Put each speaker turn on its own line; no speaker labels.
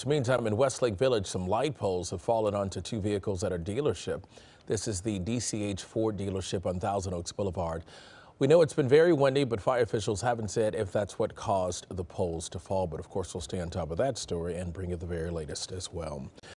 Meantime, in Westlake Village, some light poles have fallen onto two vehicles at a dealership. This is the DCH Ford dealership on Thousand Oaks Boulevard. We know it's been very windy, but fire officials haven't said if that's what caused the poles to fall. But of course, we'll stay on top of that story and bring you the very latest as well.